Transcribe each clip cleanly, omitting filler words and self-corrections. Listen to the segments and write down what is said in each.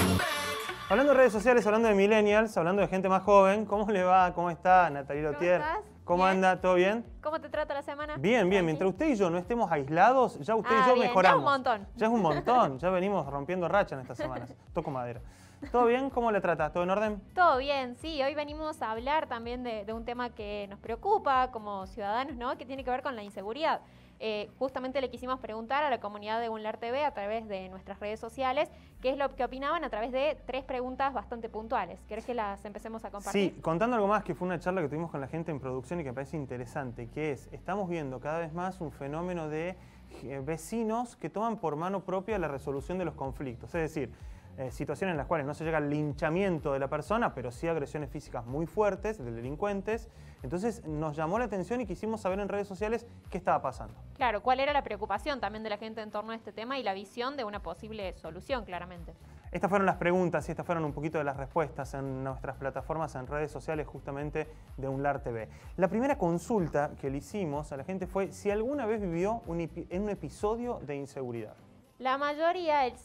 Hablando de redes sociales, hablando de millennials, hablando de gente más joven, ¿cómo le va? ¿Cómo está Natalie Lotier? ¿Cómo estás? ¿Cómo ¿Bien? anda? ¿Todo bien? ¿Cómo te trata la semana? Bien, bien. Mientras usted y yo no estemos aislados, ya usted y yo bien, mejoramos. ya es un montón. Ya es un montón. Ya venimos rompiendo racha en estas semanas. Toco madera. ¿Todo bien? ¿Cómo le trata? ¿Todo en orden? Todo bien, sí. Hoy venimos a hablar también de un tema que nos preocupa como ciudadanos, ¿no? Que tiene que ver con la inseguridad. Justamente le quisimos preguntar a la comunidad de Unlar TV a través de nuestras redes sociales qué es lo que opinaban a través de 3 preguntas bastante puntuales. ¿Querés que las empecemos a compartir? Sí, contando algo más, que fue una charla que tuvimos con la gente en producción y que me parece interesante, que es, estamos viendo cada vez más un fenómeno de vecinos que toman por mano propia la resolución de los conflictos. Es decir, situaciones en las cuales no se llega al linchamiento de la persona, pero sí agresiones físicas muy fuertes de delincuentes. Entonces nos llamó la atención y quisimos saber en redes sociales qué estaba pasando. Claro, cuál era la preocupación también de la gente en torno a este tema y la visión de una posible solución, claramente. Estas fueron las preguntas y estas fueron un poquito de las respuestas en nuestras plataformas en redes sociales justamente de Unlar TV. La primera consulta que le hicimos a la gente fue si alguna vez vivió en un episodio de inseguridad. La mayoría, el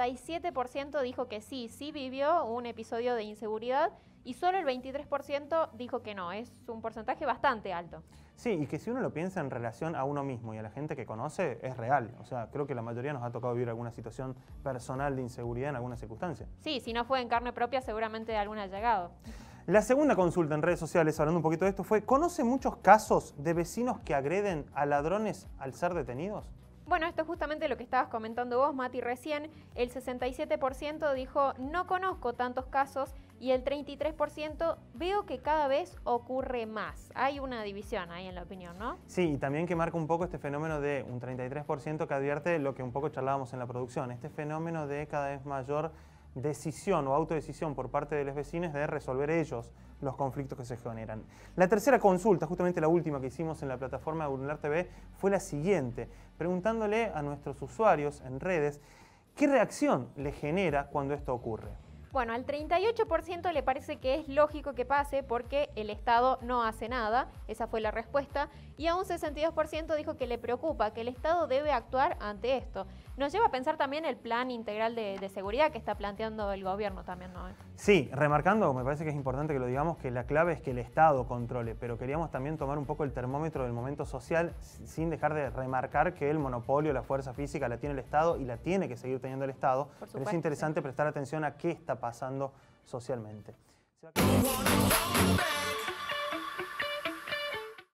77% dijo que sí vivió un episodio de inseguridad y solo el 23% dijo que no. Es un porcentaje bastante alto. Sí, y que si uno lo piensa en relación a uno mismo y a la gente que conoce, es real. O sea, creo que la mayoría nos ha tocado vivir alguna situación personal de inseguridad en alguna circunstancia. Sí, si no fue en carne propia, seguramente alguna ha llegado. La segunda consulta en redes sociales, hablando un poquito de esto, fue: ¿conoce muchos casos de vecinos que agreden a ladrones al ser detenidos? Bueno, esto es justamente lo que estabas comentando vos, Mati, recién. El 67% dijo, no conozco tantos casos, y el 33% veo que cada vez ocurre más. Hay una división ahí en la opinión, ¿no? Sí, y también que marca un poco este fenómeno de un 33% que advierte lo que un poco charlábamos en la producción, este fenómeno de cada vez mayor decisión o autodecisión por parte de los vecinos de resolver ellos los conflictos que se generan. La tercera consulta, justamente la última que hicimos en la plataforma de Unlar TV, fue la siguiente, preguntándole a nuestros usuarios en redes qué reacción le genera cuando esto ocurre. Bueno, al 38% le parece que es lógico que pase porque el Estado no hace nada, esa fue la respuesta, y a un 62% dijo que le preocupa, que el Estado debe actuar ante esto. Nos lleva a pensar también el plan integral de seguridad que está planteando el gobierno también, ¿no? Sí, remarcando, me parece que es importante que lo digamos, que la clave es que el Estado controle, pero queríamos también tomar un poco el termómetro del momento social sin dejar de remarcar que el monopolio, la fuerza física la tiene el Estado y la tiene que seguir teniendo el Estado. Por supuesto, pero es interesante prestar atención a qué está pasando socialmente.